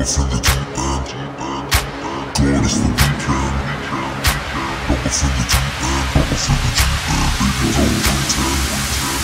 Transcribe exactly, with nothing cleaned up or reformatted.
off in the deep end. God is the weekend. Drop off in the deep end. Drop off in the deep end.